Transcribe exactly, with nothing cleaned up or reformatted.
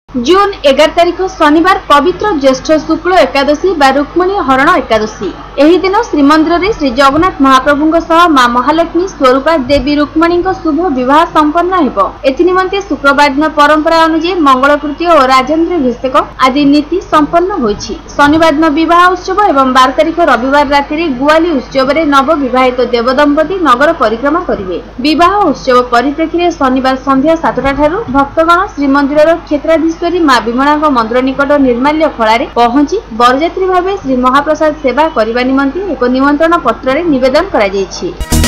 जून एगार तारिख शनिवार पवित्र ज्येष्ठ शुक्ल एकादशी बा रुक्मणी हरण एकादशी। एही दिन श्रीमंदिर रे श्री जगन्नाथ महाप्रभु सह मां महालक्ष्मी स्वरूपा देवी रुक्मणी शुभ विवाह संपन्न हेबो। एथि निमंते शुक्रवार दिन परंपरा अनुसार मंगलकृत्य और राजेन्द्राभिषेक आदि नीति संपन्न होईछि। शनिवार दिन विवाह उत्सव एवं बार तारिख रविवार राति गुआली उत्सव रे नव विवाहित देवदंपति नगर परिक्रमा करिवे। विवाह उत्सव परिप्रेक्षी शनिवार संध्या सातटा ठारू भक्तगण श्रीमंदिर क्षेत्राधीश्वरी मां विमला मंदिर निकट निर्माल्य फलारे पहुंची बरयात्री भावे श्री महाप्रसाद सेवा करने निमंते एक निमंत्रण पत्र निवेदन करा जायछि।